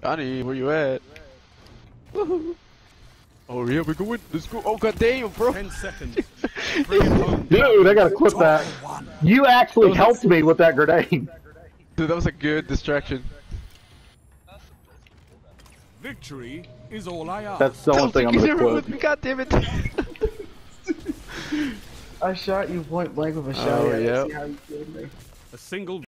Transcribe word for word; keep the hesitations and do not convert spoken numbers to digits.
Johnny, where you at? Woohoo. Oh yeah, we're going. Let's go. Oh god damn, bro. Ten seconds. Bring it home. Dude, I gotta clip that. You actually helped me with that grenade. Dude, that was a good distraction. Victory is all I ask. That's the only thing I'm gonna with clip. me, god damn it. I shot you point blank with a shot. Oh, I yeah. see how you killed me. A single